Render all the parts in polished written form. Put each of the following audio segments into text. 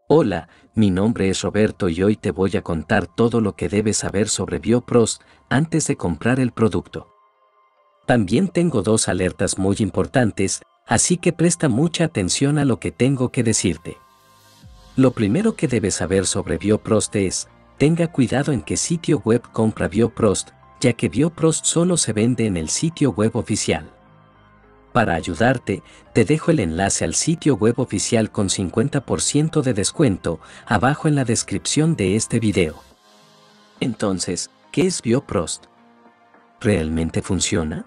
Hola, mi nombre es Roberto y hoy te voy a contar todo lo que debes saber sobre BioProst antes de comprar el producto. También tengo dos alertas muy importantes, así que presta mucha atención a lo que tengo que decirte. Lo primero que debes saber sobre BioProst es, tenga cuidado en qué sitio web compra BioProst, ya que BioProst solo se vende en el sitio web oficial. Para ayudarte, te dejo el enlace al sitio web oficial con 50% de descuento abajo en la descripción de este video. Entonces, ¿qué es BioProst? ¿Realmente funciona?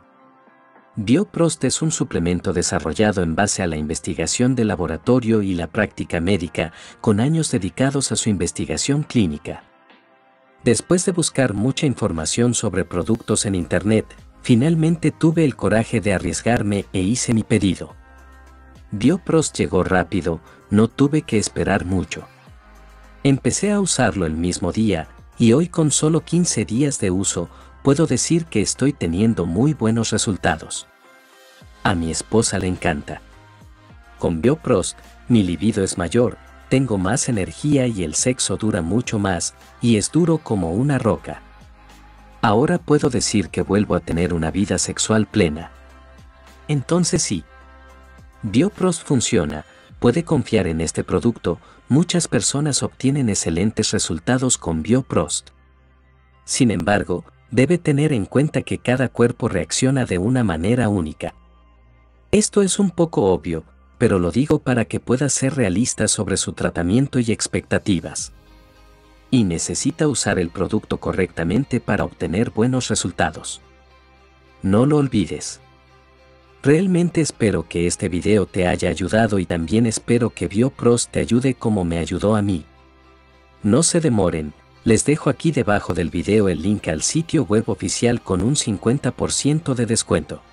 BioProst es un suplemento desarrollado en base a la investigación de laboratorio y la práctica médica, con años dedicados a su investigación clínica. Después de buscar mucha información sobre productos en Internet, finalmente tuve el coraje de arriesgarme e hice mi pedido. BioProst llegó rápido, no tuve que esperar mucho. Empecé a usarlo el mismo día, y hoy con solo 15 días de uso, puedo decir que estoy teniendo muy buenos resultados. A mi esposa le encanta. Con BioProst, mi libido es mayor, tengo más energía y el sexo dura mucho más, y es duro como una roca. Ahora puedo decir que vuelvo a tener una vida sexual plena. Entonces sí. BioProst funciona, puede confiar en este producto, muchas personas obtienen excelentes resultados con BioProst. Sin embargo, debe tener en cuenta que cada cuerpo reacciona de una manera única. Esto es un poco obvio, pero lo digo para que puedas ser realista sobre su tratamiento y expectativas. Y necesita usar el producto correctamente para obtener buenos resultados. No lo olvides. Realmente espero que este video te haya ayudado y también espero que BioProst te ayude como me ayudó a mí. No se demoren, les dejo aquí debajo del video el link al sitio web oficial con un 50% de descuento.